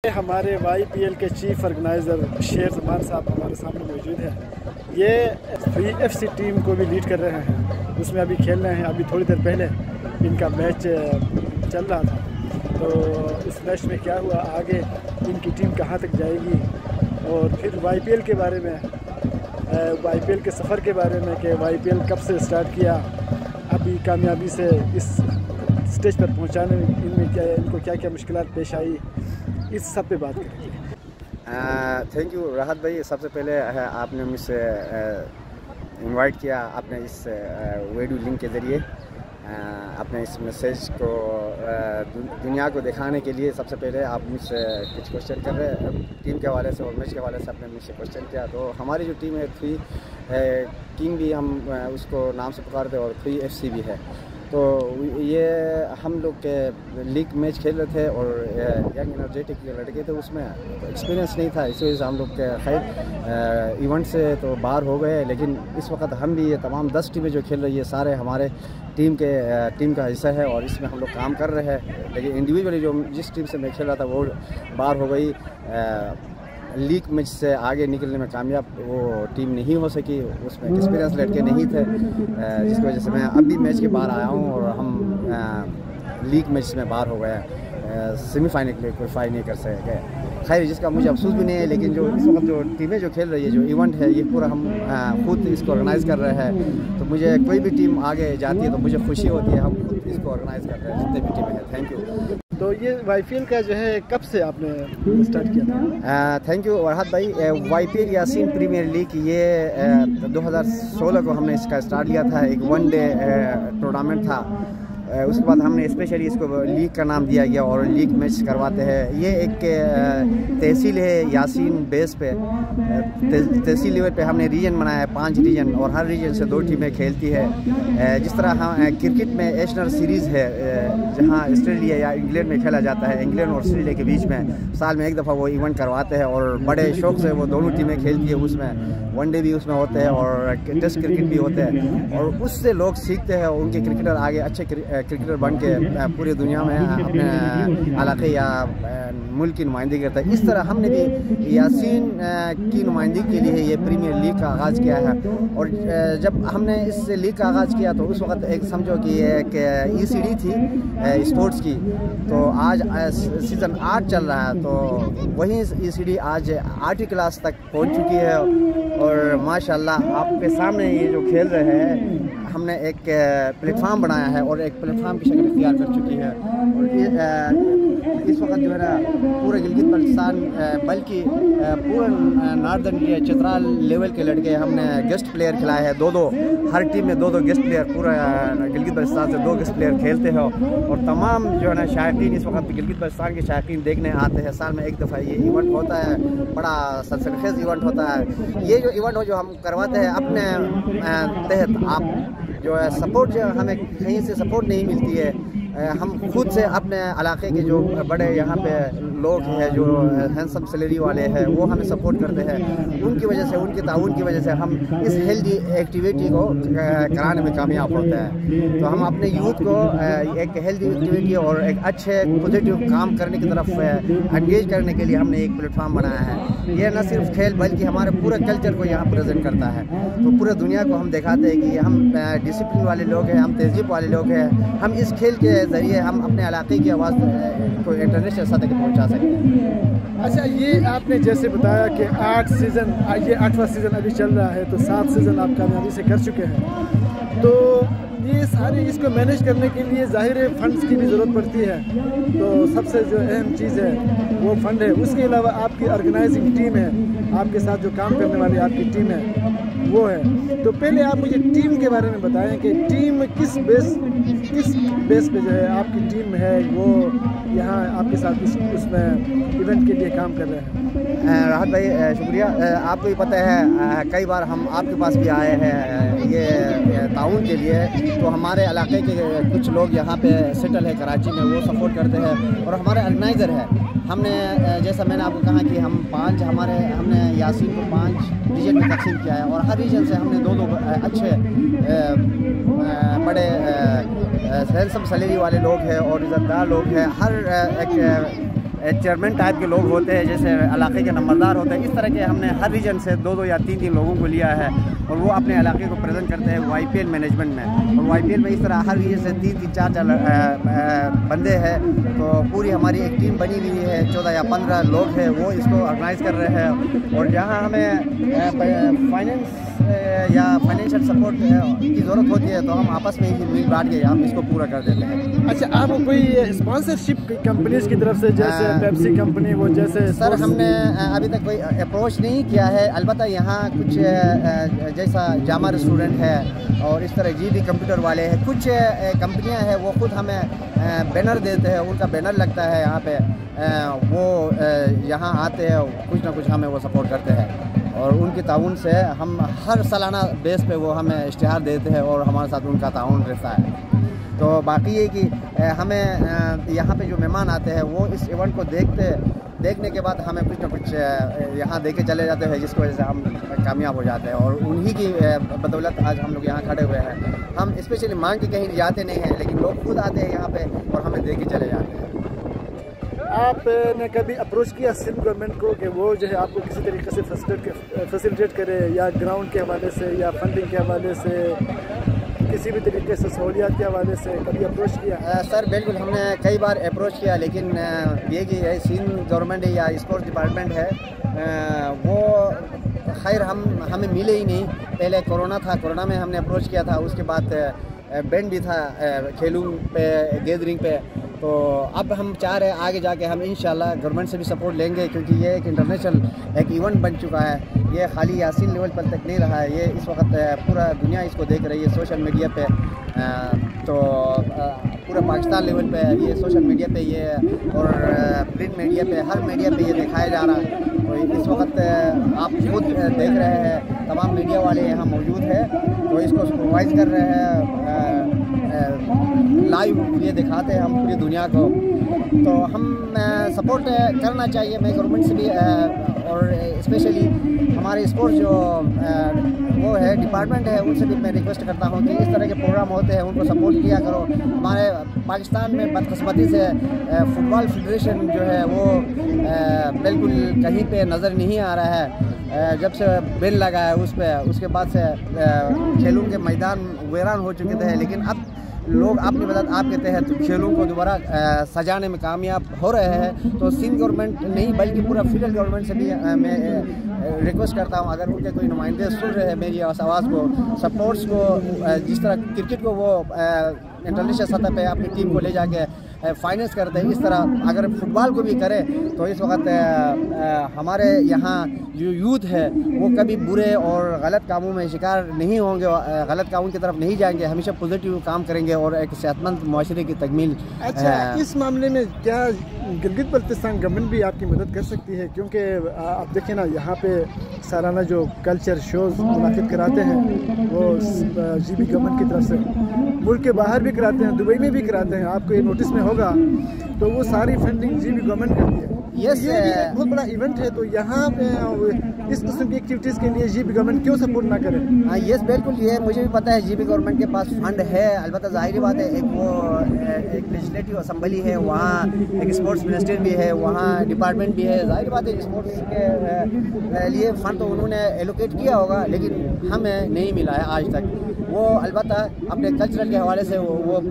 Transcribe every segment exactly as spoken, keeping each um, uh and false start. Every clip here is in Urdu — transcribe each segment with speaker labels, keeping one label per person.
Speaker 1: ہمارے وائی پی ایل کے چیف آرگنائزر شیر زمان صاحب ہمارے سامنے موجود ہیں. یہ وی ایف سی ٹیم کو بھی لیڈ کر رہے ہیں, اس میں ابھی کھیل رہے ہیں. ابھی تھوڑی دیر پہلے ان کا میچ چل رہا تھا, تو اس میچ میں کیا ہوا, آگے ان کی ٹیم کہاں تک جائے گی, اور پھر وائی پی ایل کے بارے میں, وائی پی ایل کے سفر کے بارے میں کہ وائی پی ایل کب سے اسٹارٹ کیا, ابھی کامیابی سے اس اسٹیج پر پہنچانے میں ان میں کیا ان کو کیا کیا مشکلات پیش آئی, اس سب پہ بات کریں گے.
Speaker 2: تھینک یو راحت بھائی. سب سے پہلے آپ نے مجھ سے انوائٹ کیا, آپ نے اس ویڈیو لنک کے ذریعے اپنے اس میسیج کو دنیا کو دکھانے کے لیے سب سے پہلے آپ مجھ سے کچھ کوشچن کر رہے ہیں ٹیم کے حوالے سے اور میچ کے حوالے سے. آپ نے مجھ سے کوشچن کیا تو ہماری جو ٹیم ہے تھری کنگ بھی ہم اس کو نام سے پکارتے ہیں اور تھری ایف سی بھی ہے. تو یہ ہم لوگ کے لیگ میچ کھیل رہے تھے اور ینگ انرجیٹک کے لڑکے تھے, اس میں ایکسپیرینس نہیں تھا, اس وجہ سے ہم لوگ کے خیر ایونٹ سے تو باہر ہو گئے. لیکن اس وقت ہم بھی یہ تمام دس ٹیمیں جو کھیل رہی ہے سارے ہمارے ٹیم کے ٹیم کا حصہ ہے اور اس میں ہم لوگ کام کر رہے ہیں. لیکن انڈیویجولی جو جس ٹیم سے میں کھیل رہا تھا وہ باہر ہو گئی, لیگ میچ سے آگے نکلنے میں کامیاب وہ ٹیم نہیں ہو سکی, اس میں ایکسپیرینس لڑکے نہیں تھے, جس کی وجہ سے میں اب بھی میچ کے باہر آیا ہوں اور ہم لیگ میچ میں باہر ہو گئے, سیمی فائنل کے لیے کوالیفائی نہیں کر سکے. خیر جس کا مجھے افسوس بھی نہیں ہے, لیکن جو اس وقت جو ٹیمیں جو کھیل رہی ہے, جو ایونٹ ہے, یہ پورا ہم خود اس کو آرگنائز کر رہے ہیں. تو مجھے کوئی بھی ٹیم آگے جاتی ہے تو مجھے خوشی ہوتی ہے, ہم خود اس کو آرگنائز کر رہے ہیں جتنے بھی ٹیمیں ہیں. Thank you.
Speaker 1: تو یہ وائی پی ایل کا جو ہے کب سے آپ نے اسٹارٹ کیا تھا؟
Speaker 2: تھینک یو راحت بھائی. Y P L Yaseen premier league یہ دو ہزار سولہ کو ہم نے اس کا اسٹارٹ لیا تھا. ایک ون ڈے ٹورنامنٹ تھا, اس کے بعد ہم نے اسپیشلی اس کو لیگ کا نام دیا گیا اور لیگ میچ کرواتے ہیں. یہ ایک تحصیل ہے یاسین بیس پہ, تحصیل لیول پہ ہم نے ریجن بنایا ہے, پانچ ریجن, اور ہر ریجن سے دو ٹیمیں کھیلتی ہے. جس طرح ہم کرکٹ میں ایشنل سیریز ہے جہاں آسٹریلیا یا انگلینڈ میں کھیلا جاتا ہے, انگلینڈ اور آسٹریلیا کے بیچ میں سال میں ایک دفعہ وہ ایونٹ کرواتے ہیں اور بڑے شوق سے وہ دونوں ٹیمیں کھیلتی ہے. اس میں ون ڈے بھی اس میں ہوتے ہیں اور ٹیسٹ کرکٹ بھی ہوتے ہیں, اور اس سے لوگ سیکھتے ہیں اور ان کے کرکٹر آگے اچھے کرکٹر بن کے پوری دنیا میں اپنے علاقے یا ملک کی نمائندگی کرتا ہے. اس طرح ہم نے بھی یاسین کی نمائندگی کے لیے یہ پریمیئر لیگ کا آغاز کیا ہے. اور جب ہم نے اس لیگ کا آغاز کیا تو اس وقت ایک سمجھو کہ یہ ایک ای سی ڈی تھی اسپورٹس کی, تو آج سیزن آٹھ چل رہا ہے, تو وہیں ای سی ڈی آج آٹھویں کلاس تک پہنچ چکی ہے. اور ماشاء اللہ آپ کے سامنے یہ جو کھیل رہے ہیں, ہم نے ایک پلیٹ فارم بنایا ہے اور ایک پلیٹ فارم کی شکل اختیار کر چکی ہے. اور اس وقت جو ہے نا پورے گلگت بلتستان بلکہ پورے ناردرن چترال لیول کے لڑکے ہم نے گیسٹ پلیئر کھلائے ہیں, دو دو ہر ٹیم میں دو دو گیسٹ پلیئر, پورا گلگت بلتستان سے دو گیسٹ پلیئر کھیلتے ہیں. اور تمام جو ہے نا شائقین اس وقت گلگت بلتستان کے شائقین دیکھنے آتے ہیں. سال میں ایک دفعہ یہ ایونٹ ہوتا ہے, بڑا سرسرخیز ایونٹ ہوتا ہے. یہ جو ایونٹ ہو جو ہم کرواتے ہیں اپنے تحت, آپ جو ہے سپورٹ جو ہمیں کہیں سے سپورٹ نہیں ملتی ہے, ہم خود سے اپنے علاقے کے جو بڑے یہاں پہ لوگ ہیں جو ہینڈسم سیلری والے ہیں وہ ہمیں سپورٹ کرتے ہیں. ان کی وجہ سے, ان کے تعاون کی وجہ سے ہم اس ہیلدی ایکٹیویٹی کو کرانے میں کامیاب ہوتے ہیں. تو ہم اپنے یوتھ کو ایک ہیلدی ایکٹیویٹی اور ایک اچھے پازیٹیو کام کرنے کی طرف انگیج کرنے کے لیے ہم نے ایک پلیٹ فارم بنایا ہے. یہ نہ صرف کھیل بلکہ ہمارے پورے کلچر کو یہاں پریزنٹ کرتا ہے. تو پورے دنیا کو ہم دکھاتے ہیں کہ ہم ڈسپلن والے لوگ ہیں, ہم تہذیب والے لوگ ہیں. ہم اس کھیل کے ذریعے ہم اپنے علاقے کی آواز کو انٹرنیشنل سطح تک پہنچا سکتے ہیں.
Speaker 1: اچھا, یہ آپ نے جیسے بتایا کہ آٹھ سیزن, یہ آٹھواں سیزن ابھی چل رہا ہے, تو سات سیزن آپ کامیابی سے کر چکے ہیں. تو یہ ساری اس کو مینیج کرنے کے لیے ظاہر فنڈز کی بھی ضرورت پڑتی ہے. تو سب سے جو اہم چیز ہے وہ فنڈ ہے. اس کے علاوہ آپ کی آرگنائزنگ ٹیم ہے, آپ کے ساتھ جو کام کرنے والی آپ کی ٹیم ہے وہ ہے. تو پہلے آپ مجھے ٹیم کے بارے میں بتائیں کہ ٹیم کس بیس کس بیس پہ جو ہے آپ کی ٹیم ہے وہ یہاں آپ کے ساتھ اس, اس میں ایونٹ کے لیے کام کر رہے ہیں.
Speaker 2: راحت بھائی شکریہ. آپ کو یہ پتہ ہے کئی بار ہم آپ کے پاس بھی آئے ہیں یہ تعاون کے لیے, تو ہمارے علاقے کے کچھ لوگ یہاں پہ سیٹل ہے کراچی میں, وہ سپورٹ کرتے ہیں. اور ہمارے آرگنائزر ہے, ہم نے جیسا میں نے آپ کو کہا کہ ہم پانچ ہمارے ہم نے یاسین کو پانچ ریجن میں تقسیم کیا ہے, اور ہر ریجن سے ہم نے دو دو اچھے بڑے ہینڈسم سیلری والے لوگ ہیں اور عزت دار لوگ ہیں. ہر ایک چیئرمین ٹائپ کے لوگ ہوتے ہیں، جیسے علاقے کے نمبردار ہوتے ہیں، اس طرح کے ہم نے ہر ریجن سے دو دو یا تین تین لوگوں کو لیا ہے اور وہ اپنے علاقے کو پریزنٹ کرتے ہیں وائی پی ایل مینجمنٹ میں. اور وائی پی ایل میں اس طرح ہر ریجن سے تین تین چار چار بندے ہیں، تو پوری ہماری ایک ٹیم بنی ہوئی ہے، چودہ یا پندرہ لوگ ہیں وہ اس کو آرگنائز کر رہے ہیں. اور جہاں ہمیں فائنینس یا فائنینشیل سپورٹ کی ضرورت ہوتی ہے تو ہم آپس میں ہی مل بانٹ کے ہم اس کو پورا کر دیتے ہیں.
Speaker 1: اچھا، آپ کوئی اسپانسرشپ کمپنیز کی طرف سے جیسے پیپسی کمپنی وہ جیسے؟
Speaker 2: سر ہم نے ابھی تک کوئی اپروچ نہیں کیا ہے، البتہ یہاں کچھ جیسا جامع ریسٹورنٹ ہے اور اس طرح جی بی کمپیوٹر والے ہیں، کچھ کمپنیاں ہیں وہ خود ہمیں بینر دیتے ہیں، ان کا بینر لگتا ہے یہاں پہ، وہ یہاں آتے ہیں، کچھ نہ کچھ ہمیں وہ سپورٹ کرتے ہیں اور ان کی تعاون سے ہم ہر سالانہ بیس پہ وہ ہمیں اشتہار دیتے ہیں اور ہمارے ساتھ ان کا تعاون رہتا ہے. تو باقی یہ کہ ہمیں یہاں پہ جو مہمان آتے ہیں وہ اس ایونٹ کو دیکھتے دیکھنے کے بعد ہمیں کچھ نہ کچھ یہاں دے کے چلے جاتے ہیں، جس کی وجہ سے ہم کامیاب ہو جاتے ہیں اور انہی کی بدولت آج ہم لوگ یہاں کھڑے ہوئے ہیں. ہم اسپیشلی مانگ کے کہیں جاتے نہیں ہیں، لیکن لوگ خود آتے ہیں یہاں پہ اور ہمیں دے کے چلے جاتے ہیں.
Speaker 1: آپ نے کبھی اپروچ کیا سندھ گورنمنٹ کو کہ وہ جو ہے آپ کو کسی طریقے سے فیسیلیٹیٹ کرے، یا گراؤنڈ کے حوالے سے یا فنڈنگ کے حوالے سے، کسی بھی طریقے سے سہولیات کے حوالے سے کبھی اپروچ کیا؟
Speaker 2: سر بالکل ہم نے کئی بار اپروچ کیا، لیکن یہ کہ سندھ گورنمنٹ یا اسپورٹس ڈپارٹمنٹ ہے وہ خیر ہم ہمیں ملے ہی نہیں. پہلے کورونا تھا، کورونا میں ہم نے اپروچ کیا تھا، اس کے بعد بینڈ بھی تھا کھیلوں پہ، گیدرنگ پہ. تو اب ہم چاہ رہے ہیں آگے جا کے ہم انشاءاللہ گورنمنٹ سے بھی سپورٹ لیں گے، کیونکہ یہ ایک انٹرنیشنل ایک ایونٹ بن چکا ہے. یہ خالی یاسین لیول پر تک نہیں رہا ہے، یہ اس وقت پورا دنیا اس کو دیکھ رہی ہے سوشل میڈیا پہ. تو پورا پاکستان لیول پہ یہ سوشل میڈیا پہ یہ اور پرنٹ میڈیا پہ ہر میڈیا پہ یہ دکھایا جا رہا ہے. تو اس وقت آپ خود دیکھ رہے ہیں، تمام میڈیا والے یہاں موجود ہیں تو اس کو سپروائز کر رہے ہیں، لائیو یہ دکھاتے ہیں ہم پوری دنیا کو. تو ہم سپورٹ کرنا چاہیے میں گورنمنٹ سے بھی، اور اسپیشلی ہمارے اسپورٹس جو وہ ہے ڈپارٹمنٹ ہے ان سے بھی میں ریکویسٹ کرتا ہوں کہ اس طرح کے پروگرام ہوتے ہیں ان کو سپورٹ کیا کرو. ہمارے پاکستان میں بدقسمتی سے فٹ بال فیڈریشن جو ہے وہ بالکل کہیں پہ نظر نہیں آ رہا ہے. جب سے بل لگا ہے اس پہ، اس کے بعد سے کھیلوں کے میدان ویران ہو چکے تھے، لیکن اب لوگ اپنی مدد آپ کے تحت کھیلوں کو دوبارہ سجانے میں کامیاب ہو رہے ہیں. تو سندھ گورنمنٹ نہیں بلکہ پورا فیڈرل گورنمنٹ سے بھی میں ریکویسٹ کرتا ہوں، اگر ان کے کوئی نمائندے سن رہے ہیں میری آواز کو، سپورٹس کو جس طرح کرکٹ کو وہ انٹرنیشنل سطح پہ اپنی ٹیم کو لے جا کے فائنینس کرتے ہیں، اس طرح اگر فٹ بال کو بھی کرے تو اس وقت ہمارے یہاں جو یوتھ ہے وہ کبھی برے اور غلط کاموں میں شکار نہیں ہوں گے، غلط کاموں کی طرف نہیں جائیں گے، ہمیشہ پوزیٹیو کام کریں گے اور ایک صحت مند معاشرے کی تکمیل.
Speaker 1: اچھا، اس معاملے میں کیا گلگت بلتستان گورنمنٹ بھی آپ کی مدد کر سکتی ہے؟ کیونکہ آپ دیکھیں نا یہاں پہ سالانہ جو کلچر شوز منعقد کراتے ہیں وہ جی بی گورنمنٹ کی طرف سے، ملک کے باہر بھی کراتے ہیں، دبئی میں بھی کراتے ہیں، آپ کو یہ نوٹس میں ہوگا. تو وہ ساری فنڈنگ جی بی گورنمنٹ کرتی ہے.
Speaker 2: یس،
Speaker 1: یہ بھی ایک بہت بڑا ایونٹ ہے، تو یہاں پہ اس قسم کی ایکٹیویٹیز کے لیے جی بی گورنمنٹ کیوں سپورٹ نہ کرے؟
Speaker 2: ہاں یس بالکل، یہ مجھے بھی پتہ ہے جی بی گورنمنٹ کے پاس فنڈ ہے، البتہ ظاہری بات ہے ایک وہ ایک لیجسلیٹو اسمبلی ہے، وہاں ایک اسپورٹس منسٹر بھی ہے، وہاں ڈپارٹمنٹ بھی ہے. ظاہری بات ہے اسپورٹس کے لیے فنڈ تو انہوں نے ایلوکیٹ کیا ہوگا، لیکن ہمیں نہیں ملا ہے آج تک. وہ البتہ اپنے کلچرل کے حوالے سے وہ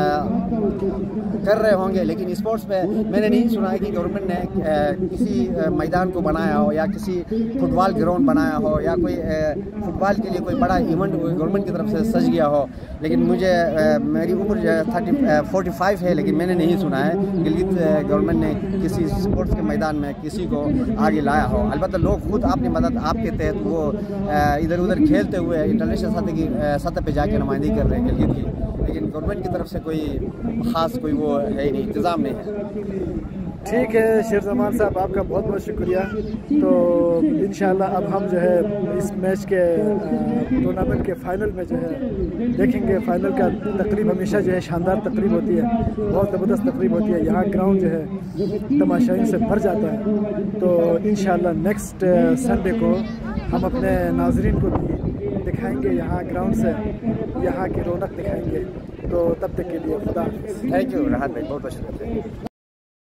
Speaker 2: کر رہے ہوں گے، لیکن اسپورٹس پہ میں نے نہیں سنا ہے کہ گورنمنٹ نے کسی میدان کو بنایا ہو یا کسی فٹ بال گراؤنڈ بنایا ہو یا کوئی فٹ بال کے لیے کوئی بڑا ایونٹ گورنمنٹ کی طرف سے سج گیا ہو. لیکن مجھے میری عمر جو ہے تھرٹی فورٹی فائیو ہے، لیکن میں نے نہیں سنا ہے گلگت گورنمنٹ نے کسی اسپورٹس کے میدان میں کسی کو آگے لایا ہو. البتہ لوگ خود اپنی مدد آپ کے تحت وہ ادھر ادھر کھیلتے ہوئے انٹرنیشنل سطح کی سطح پہ جا کے نمائندگی کر رہے ہیں گلگت کی، لیکن گورنمنٹ کی طرف سے کوئی خاص کوئی وہ ہے ہی نہیں، انتظام نہیں ہے.
Speaker 1: ٹھیک ہے شیر زمان صاحب، آپ کا بہت بہت شکریہ. تو انشاءاللہ اب ہم جو ہے اس میچ کے ٹورنامنٹ کے فائنل میں جو ہے دیکھیں گے. فائنل کا تقریب ہمیشہ جو ہے شاندار تقریب ہوتی ہے، بہت زبردست تقریب ہوتی ہے. یہاں گراؤنڈ جو ہے تماشائیوں سے بھر جاتا ہے. تو انشاءاللہ نیکسٹ سنڈے کو ہم اپنے ناظرین کو بھی دکھائیں گے یہاں گراؤنڈ سے، یہاں کی رونق دکھائیں گے. تو تب تک کے لیے خدا حافظ.
Speaker 2: تھینک یو راحت بھائی، بہت بہت شکریہ.